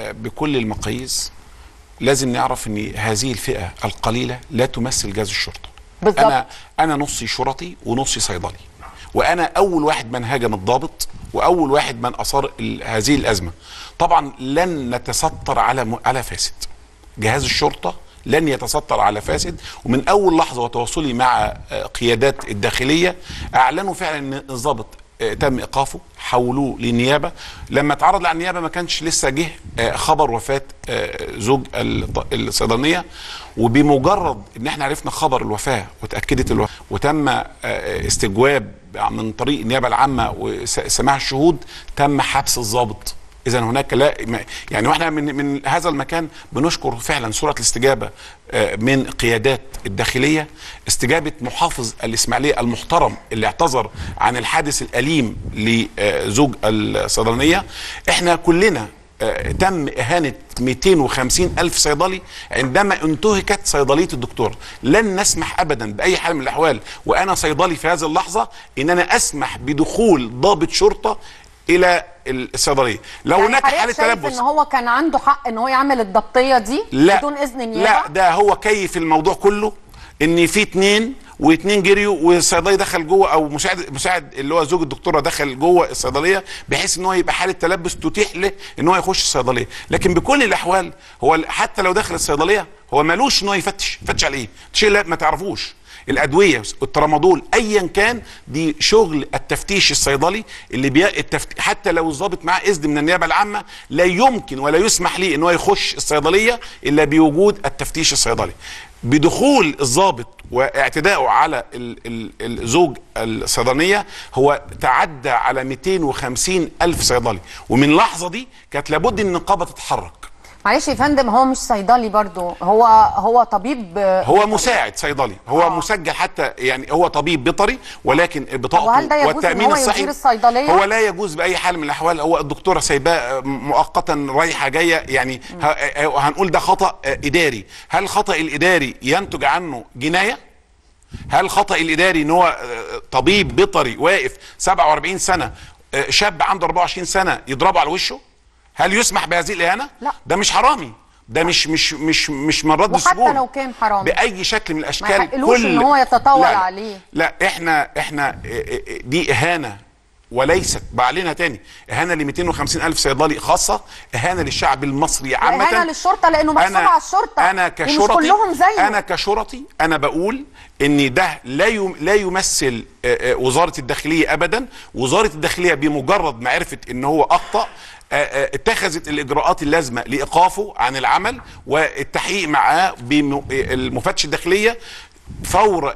بكل المقاييس لازم نعرف ان هذه الفئه القليله لا تمثل جهاز الشرطه. بالضبط. انا نصي شرطي ونصي صيدلي، وانا اول واحد من هاجم الضابط واول واحد من اثار هذه الازمه. طبعا لن نتستر على فاسد. جهاز الشرطه لن يتستر على فاسد، ومن اول لحظه وتواصلي مع قيادات الداخليه اعلنوا فعلا ان الضابط تم ايقافه، حولوه للنيابه. لما اتعرض على النيابه ما كانش لسه جه خبر وفاه زوج الصيدلانيه، وبمجرد ان احنا عرفنا خبر الوفاه وتاكدت الوفاه وتم استجواب من طريق النيابه العامه وسماع الشهود، تم حبس الضابط. إذا هناك لا يعني، واحنا من هذا المكان بنشكر فعلا سرعة الاستجابة من قيادات الداخلية، استجابة محافظ الإسماعيلية المحترم اللي اعتذر عن الحادث الأليم لزوج الصيدلانية. احنا كلنا تم إهانة 250 ألف صيدلي عندما انتهكت صيدلية الدكتور. لن نسمح أبدا بأي حال من الأحوال، وأنا صيدلي في هذه اللحظة، إن أنا أسمح بدخول ضابط شرطة الى الصيدليه. لو يعني هناك حاله تلبس ان هو كان عنده حق ان هو يعمل الضبطيه دي بدون اذن النيابه؟ لا، ده هو كيف الموضوع كله، ان في اتنين جريوا والصيدلي دخل جوه، او مساعد اللي هو زوج الدكتوره دخل جوه الصيدليه، بحيث ان هو يبقى حاله تلبس تتيح له ان هو يخش الصيدليه. لكن بكل الاحوال هو حتى لو دخل الصيدليه هو مالوش ان هو يفتش على ايه؟ شيء ما تعرفوش. الادويه، الترامادول، ايا كان، دي شغل التفتيش الصيدلي اللي حتى لو الضابط معاه اذن من النيابه العامه لا يمكن ولا يسمح ليه ان هو يخش الصيدليه الا بوجود التفتيش الصيدلي. بدخول الضابط واعتدائه على زوج الصيدلانيه هو تعدى على 250 ألف صيدلي، ومن اللحظه دي كانت لابد ان النقابه تتحرك. معلش يا فندم، هو مش صيدلي برضو، هو طبيب، هو مساعد صيدلي، هو مسجل حتى، يعني هو طبيب بيطري، ولكن بطاقته والتامين الصحي هو لا يجوز باي حال من الاحوال. هو الدكتوره سايباه مؤقتا رايحه جايه، يعني هنقول ده خطا اداري. هل الخطا الاداري ينتج عنه جنايه؟ هل الخطا الاداري ان هو طبيب بيطري واقف 47 سنه شاب عنده 24 سنه يضربه على وشه؟ هل يسمح بهذه الاهانه؟ لا، ده مش حرامي، ده مش من رد السجون. وحتى لو كان حرامي باي شكل من الاشكال ما يحقلوش ان هو يتطاول عليه. لا، احنا دي اهانه، وليست بعلنها تاني اهانه ل 250 الف صيدلي خاصه، اهانه للشعب المصري عامه، اهانه للشرطه لانه محسوب على الشرطه. انا كشرطي كلهم زيه. انا كشرطي انا بقول ان ده لا يمثل وزاره الداخليه ابدا. وزاره الداخليه بمجرد ما عرفت ان هو اخطا اتخذت الاجراءات اللازمه لايقافه عن العمل والتحقيق معاه بالمفتش الداخليه. فور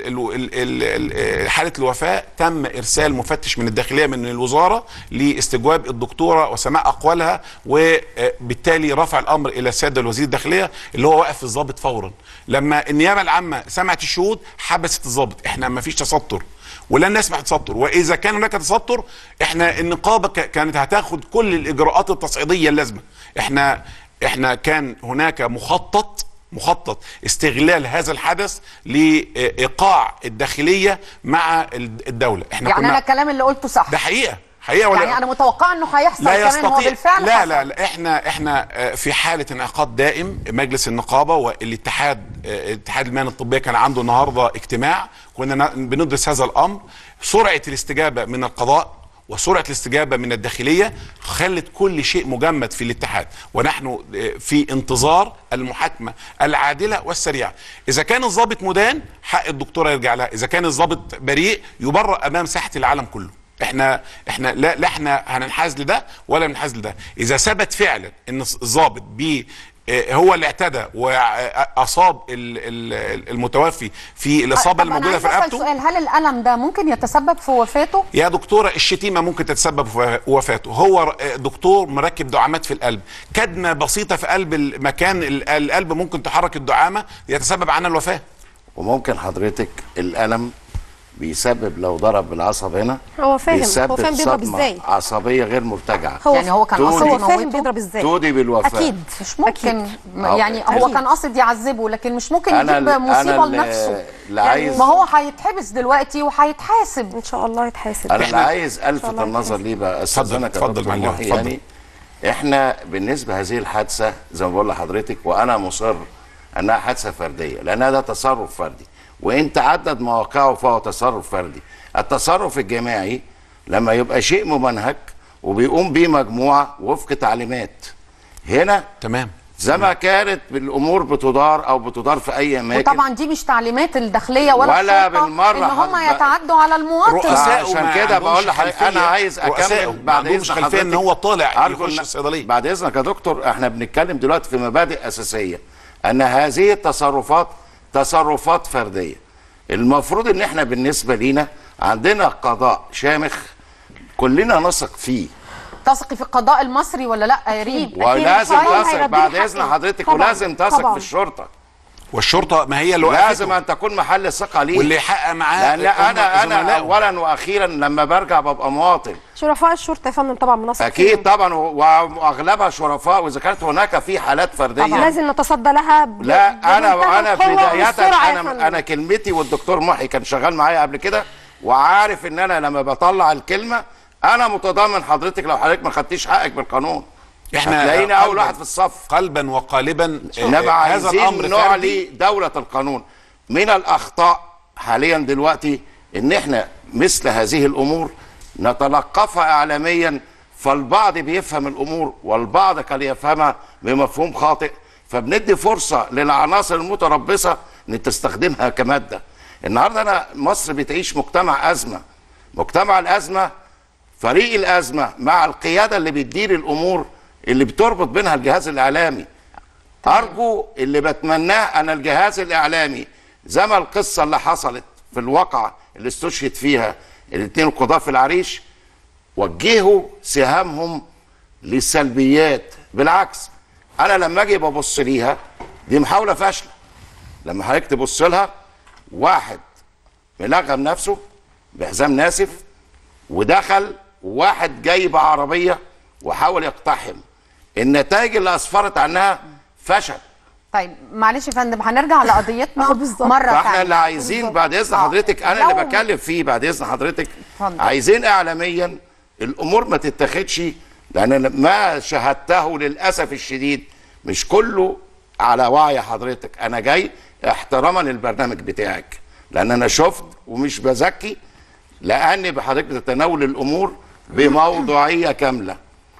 حاله الوفاه تم ارسال مفتش من الداخليه من الوزاره لاستجواب الدكتوره وسماع اقوالها، وبالتالي رفع الامر الى السيد الوزير الداخليه اللي هو وقف الضابط فورا. لما النيابه العامه سمعت الشهود حبست الضابط. احنا ما فيش تستر ولن نسمح تستر، واذا كان هناك تستر احنا النقابه كانت هتاخد كل الاجراءات التصعيديه اللازمه. احنا كان هناك مخطط استغلال هذا الحدث لايقاع الداخليه مع الدوله. احنا يعني انا الكلام اللي قلته صح؟ ده حقيقه ولا يعني انا متوقع انه هيحصل كمان. هو بالفعل لا احنا في حاله انعقاد دائم. مجلس النقابه والاتحاد المهن الطبيه كان عنده النهارده اجتماع، كنا بندرس هذا الامر. سرعه الاستجابه من القضاء وسرعه الاستجابه من الداخليه خلت كل شيء مجمد في الاتحاد، ونحن في انتظار المحاكمه العادله والسريعه. اذا كان الضابط مدان حق الدكتوره يرجع لها، اذا كان الضابط بريء يبرأ امام ساحه العالم كله. احنا لا احنا هننحاز لده ولا ننحاز لده. اذا ثبت فعلا ان الضابط هو اللي اعتدى واصاب المتوفي في الاصابه الموجوده في رقبته. سؤال، هل الالم ده ممكن يتسبب في وفاته؟ يا دكتوره الشتيمه ممكن تتسبب في وفاته. هو دكتور مركب دعامات في القلب، كدمه بسيطه في قلب المكان القلب ممكن تحرك الدعامه يتسبب عنها الوفاه. وممكن حضرتك الالم بيسبب لو ضرب بالعصب هنا، هو فاهم بيضرب ازاي، عصبيه غير مرتجعه. يعني هو كان قاصد فاهم بيضرب ازاي، تودي بالوفاه. اكيد مش ممكن يعني هو كان قاصد يعذبه، لكن مش ممكن يجيب مصيبه لنفسه. يعني ما هو هيتحبس دلوقتي وهيتحاسب ان شاء الله. يتحاسب. انا اللي عايز الفت النظر ليه بقى، اتفضل معلم. يعني احنا بالنسبه هذه الحادثه زي ما بقول لحضرتك، وانا مصر انها حادثه فرديه لانها ده تصرف فردي، وان تعدد مواقعه فهو تصرف فردي. التصرف الجماعي لما يبقى شيء ممنهج وبيقوم بيه مجموعه وفق تعليمات. هنا تمام زي ما كانت الامور بتدار او بتدار في اي اماكن، وطبعا دي مش تعليمات الداخليه ولا بالمره ان هم يتعدوا على المواطن. عشان كده بقول لحضرتك انا عايز اكمل بعد اذن حضرتك ان هو طالع يخش الصيدليه. بعد اذنك يا دكتور، احنا بنتكلم دلوقتي في مبادئ اساسيه ان هذه التصرفات تصرفات فرديه. المفروض ان احنا بالنسبه لينا عندنا قضاء شامخ كلنا نثق فيه. تثقي في القضاء المصري ولا لا يا ريم؟ ولازم تثق بعد اذن حضرتك، ولازم تثق في الشرطه. والشرطه ما هي اللي لازم ان تكون محل ثقه ليه، واللي يحقق معاه. لان انا اولا واخيرا لما برجع ببقى مواطن. شرفاء الشرطه يا فندم طبعا بنثق اكيد طبعا، واغلبها شرفاء، واذا كانت هناك في حالات فرديه طبعا لازم نتصدى لها. لا انا بدايه انا كلمتي، والدكتور محي كان شغال معايا قبل كده وعارف ان انا لما بطلع الكلمه انا متضامن حضرتك لو حضرتك ما خدتيش حقك بالقانون. احنا هتلاقينا اول واحد في الصف قلبا وقالبا. انما عايزين نعلي دوله القانون. من الاخطاء حاليا دلوقتي ان احنا مثل هذه الامور نتلقفها اعلاميا، فالبعض بيفهم الامور والبعض قد يفهمها بمفهوم خاطئ، فبندي فرصه للعناصر المتربصه ان تستخدمها كماده. النهارده مصر بتعيش مجتمع ازمه. مجتمع الازمه فريق الازمه مع القياده اللي بتدير الامور اللي بتربط بينها الجهاز الاعلامي. ارجو اللي بتمناه انا الجهاز الاعلامي زي ما القصه اللي حصلت في الواقعه اللي استشهد فيها الاثنين القضاه في العريش، وجهوا سهامهم للسلبيات. بالعكس انا لما اجي ببص ليها دي محاوله فاشله. لما حضرتك تبص لها واحد ملغم نفسه بحزام ناسف ودخل، وواحد جاي بعربيه وحاول يقتحم. النتائج اللي اسفرت عنها فشل. طيب معلش يا فندم هنرجع لقضيتنا مره ثانيه. فاحنا اللي عايزين بعد اذن حضرتك، انا اللي بتكلم فيه بعد اذن حضرتك، عايزين اعلاميا الامور ما تتاخدش، لان ما شاهدته للاسف الشديد مش كله على وعي حضرتك. انا جاي احتراما للبرنامج بتاعك، لان انا شفت ومش بزكي، لان حضرتك بتتناول الامور بموضوعيه كامله.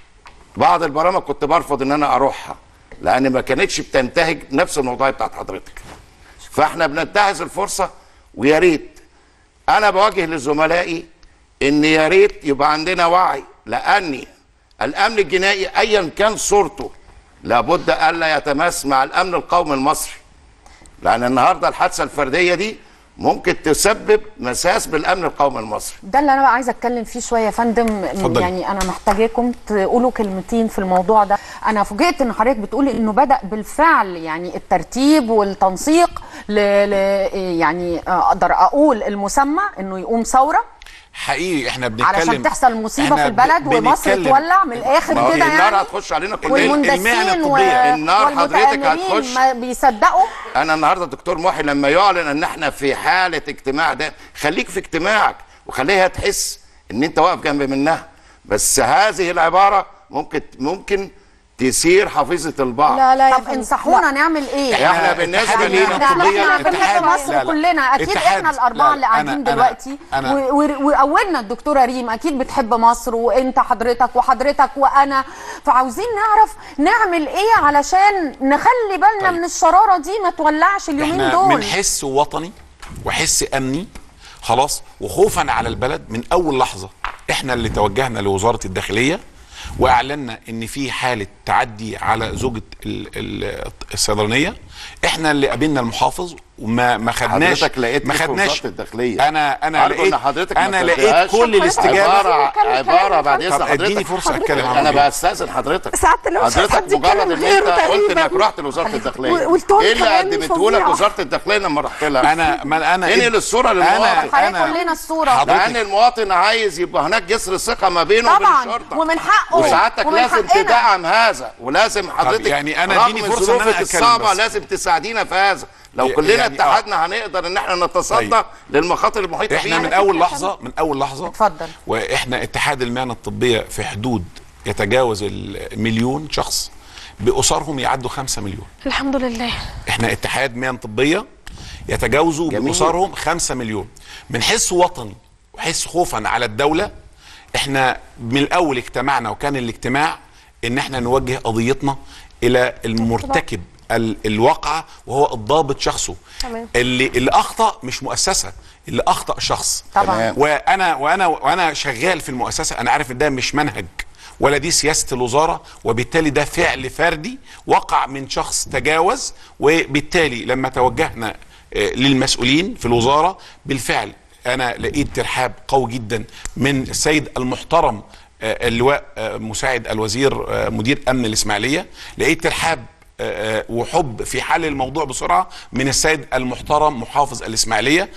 بعض البرامج كنت برفض ان انا اروحها لان ما كانتش بتنتهج نفس الموضوعيه بتاعت حضرتك. فاحنا بننتهز الفرصه، ويا ريت انا بوجه لزملائي ان يا ريت يبقى عندنا وعي، لان الامن الجنائي ايا كان صورته لابد الا يتماس مع الامن القومي المصري، لان النهارده الحادثه الفرديه دي ممكن تسبب مساس بالامن القومي المصري. ده اللي انا بقى عايزه اتكلم فيه شويه يا فندم. فضل. يعني انا محتاجاكم تقولوا كلمتين في الموضوع ده. انا فوجئت ان حضرتك بتقولي انه بدا بالفعل يعني الترتيب والتنسيق يعني اقدر اقول المسمى انه يقوم ثوره حقيقي. احنا بنتكلم علشان تحصل مصيبه في البلد ومصر تولع من الاخر كده. يعني النار هتخش علينا كلنا. والمهندسين النار حضرتك هتخش. ما بيصدقوا. انا النهارده الدكتور محي لما يعلن ان احنا في حاله اجتماع، ده خليك في اجتماعك وخليها تحس ان انت واقف جنب منها. بس هذه العباره ممكن تثير حفيظه البعض. لا طب انصحونا نعمل ايه؟ احنا بالنسبه لينا احنا مصر كلنا اكيد احنا الاربعه اللي قاعدين دلوقتي، واولنا الدكتوره ريم اكيد بتحب مصر، وانت حضرتك وانا، فعاوزين نعرف نعمل ايه علشان نخلي بالنا من الشراره دي ما تولعش اليومين دول. من حس وطني وحس امني خلاص، وخوفا على البلد من اول لحظه احنا اللي توجهنا لوزاره الداخليه واعلنا ان في حاله تعدي على زوجة الصيدلانيه. احنا اللي قابلنا المحافظ وما خدناش. حضرتك لقيت ما خدناش وزاره الداخليه. انا لقيت كل الاستجابه. عباره بعد اذن حضرتك اديني فرصه اتكلم. انا بستاذن حضرتك مجرد ان انت قلت انك رحت لوزاره الداخليه، ايه اللي قدمته لك وزاره الداخليه لما رحت لها؟ انا انقل الصوره للمواطن. هيقول لنا الصوره، لان المواطن عايز يبقى هناك جسر ثقه ما بينه وبين الشرطه، ومن حقه، وسعادتك لازم تدعم هذا، ولازم حضرتك يعني انا اديني فرصه ان انا الصعبه لازم تساعدينا في هذا. لو كلنا يعني اتحدنا هنقدر ان احنا نتصدى للمخاطر المحيطه احنا بينا. من اول لحظه اتفضل. واحنا اتحاد المهن الطبيه في حدود يتجاوز المليون شخص، بأسرهم يعدوا 5 مليون. الحمد لله. احنا اتحاد مهن طبية يتجاوزوا بأسرهم 5 مليون. من حس وطني وحس خوفا على الدولة، احنا من الأول اجتمعنا، وكان الاجتماع ان احنا نوجه قضيتنا الى المرتكب الواقعة، وهو الضابط شخصه. تمام. اللي اخطأ مش مؤسسة، اللي اخطأ شخص. طبعا. وانا شغال في المؤسسة، انا عارف ان ده مش منهج ولا دي سياسة الوزارة، وبالتالي ده فعل فردي وقع من شخص تجاوز. وبالتالي لما توجهنا للمسؤولين في الوزارة، بالفعل انا لقيت ترحاب قوي جدا من السيد المحترم اللواء مساعد الوزير مدير امن الاسماعيلية، لقيت ترحاب وحب في حل الموضوع بسرعة من السيد المحترم محافظ الاسماعيلية،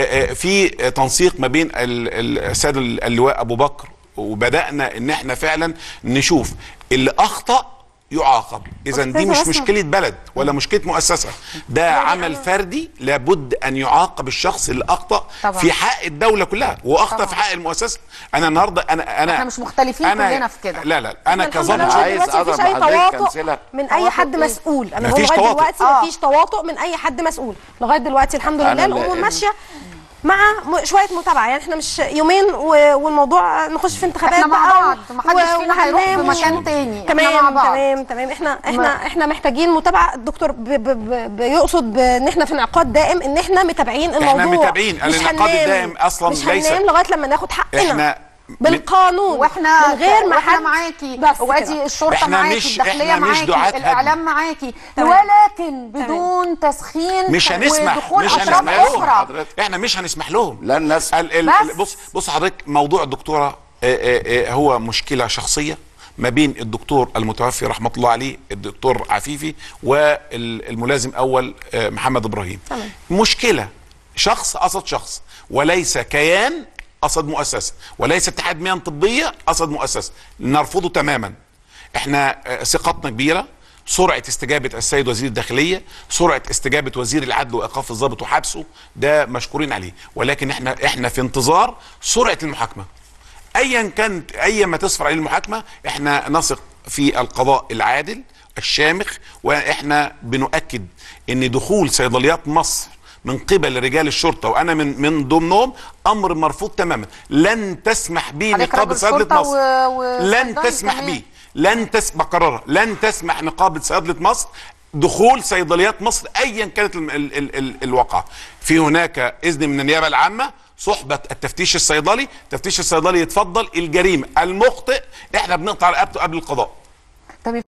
في تنسيق ما بين السيد اللواء ابو بكر، وبدأنا ان احنا فعلا نشوف اللي اخطأ يعاقب. اذا دي مش مشكلة بلد ولا مشكلة مؤسسة، ده عمل فردي لابد ان يعاقب الشخص اللي اخطأ طبعا في حق الدولة كلها، واخطأ في حق المؤسسة. انا النهارده احنا مش مختلفين كلنا في كده. لا انا كظابط عايز اضرب حضرتك من اي حد مسؤول. انا بقول لغايه دلوقتي مفيش تواطؤ من اي حد مسؤول لغايه دلوقتي، الحمد لله الامور ماشيه مع شويه متابعه. يعني احنا مش يومين والموضوع نخش في انتخابات احنا مع بعض، محدش فينا هيروح في مكان تاني. تمام. احنا محتاجين متابعه. الدكتور بيقصد بان احنا في انعقاد دائم، ان احنا متابعين الموضوع. احنا متابعين الانعقاد الدائم اصلا، مش هننام لغايه لما ناخد حقنا. احنا بالقانون، واحنا من غير ما حد معاكي، وادي الشرطه معاكي، الداخليه معاكي، الاعلام معاكي، ولكن بدون تسخين مش هنسمح ودخول مش اطراف هنسمح لهم. اخرى. احنا مش هنسمح لهم، لن نسمح. بص حضرتك، موضوع الدكتوره هو مشكله شخصيه ما بين الدكتور المتوفي رحمه الله عليه الدكتور عفيفي والملازم اول محمد ابراهيم. مشكله شخص قصد شخص، وليس كيان قصد مؤسسه، وليس اتحاد مهن طبيه قصد مؤسسه. نرفضه تماما. احنا ثقتنا كبيره، سرعه استجابه السيد وزير الداخليه، سرعه استجابه وزير العدل وايقاف الضابط وحبسه، ده مشكورين عليه. ولكن احنا في انتظار سرعه المحاكمه، ايا كانت، ايا ما تصفر عليه المحاكمه. احنا نثق في القضاء العادل الشامخ، واحنا بنؤكد ان دخول صيدليات مصر من قبل رجال الشرطه، وانا من ضمنهم، امر مرفوض تماما. لن تسمح به نقابه صيدله مصر، لن تسمح به، بكررها، لن تسمح نقابه صيدله مصر دخول صيدليات مصر ايا كانت الواقعه. في هناك اذن من النيابه العامه، صحبه التفتيش الصيدلي، التفتيش الصيدلي يتفضل. الجريمه المخطئ احنا بنقطع رقبته قبل القضاء.